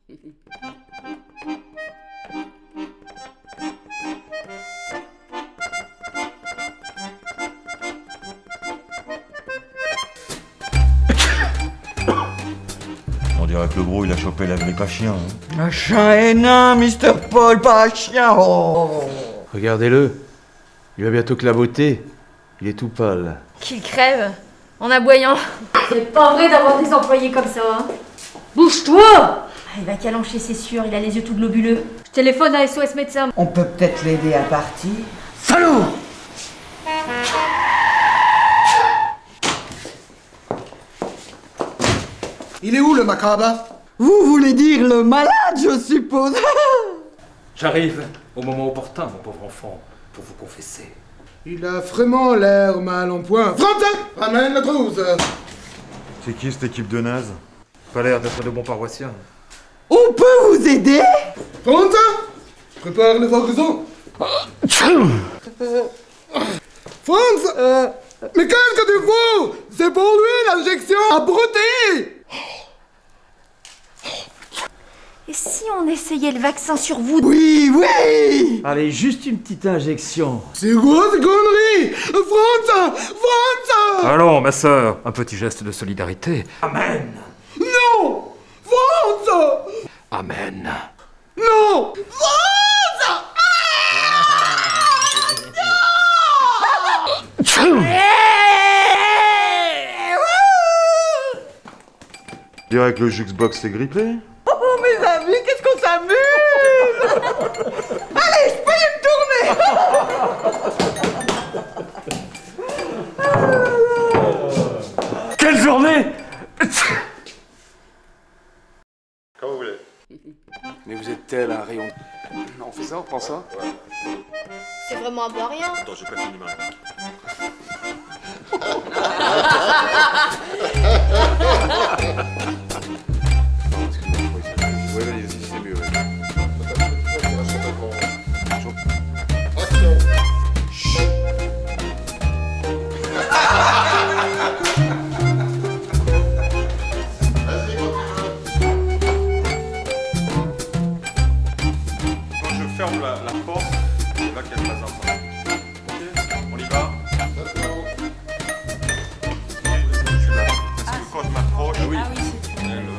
On dirait que le gros il a chopé la grippe à chien. Hein. Un chat est nain, Mr. Paul, pas un chien. Oh. Regardez-le. Il va bientôt claboter. Il est tout pâle. Qu'il crève en aboyant. C'est pas vrai d'avoir des employés comme ça, hein. Bouge-toi! Ah, il va calancher, c'est sûr, il a les yeux tout globuleux. Je téléphone à SOS médecin. On peut peut-être l'aider à partir. Salaud! Il est où le macabre? Vous voulez dire le malade, je suppose. J'arrive au moment opportun, mon pauvre enfant, pour vous confesser. Il a vraiment l'air mal en point. Franz, ramène la trousse. C'est qui cette équipe de nazes? Pas l'air d'être de bons paroissiens. On peut vous aider? Franz, prépare les orgaisons. Franz, mais qu'est-ce que tu fous? C'est pour lui l'injection, abruti! Et si on essayait le vaccin sur vous? Oui, oui! Allez, juste une petite injection. C'est quoi ces conneries? Franz! Franz! Allons, ma sœur, un petit geste de solidarité. Amen. Non! Franz! Amen. Non! Franz! On dirait que le Juxbox est grippé. Oh mes amis, qu'est-ce qu'on s'amuse! Allez, je peux me tourner! Quelle journée! Comme vous voulez. Mais vous êtes tel un rayon. On fait ça, on prend ça? C'est vraiment un peu rien. Attends, j'ai pas fini ma réplique. Oui, vas-y, c'est mieux. Quand je ferme la porte, c'est là qu'elle passe un peu. Ok, on y va. Je suis là. Parce que quand je m'approche, elle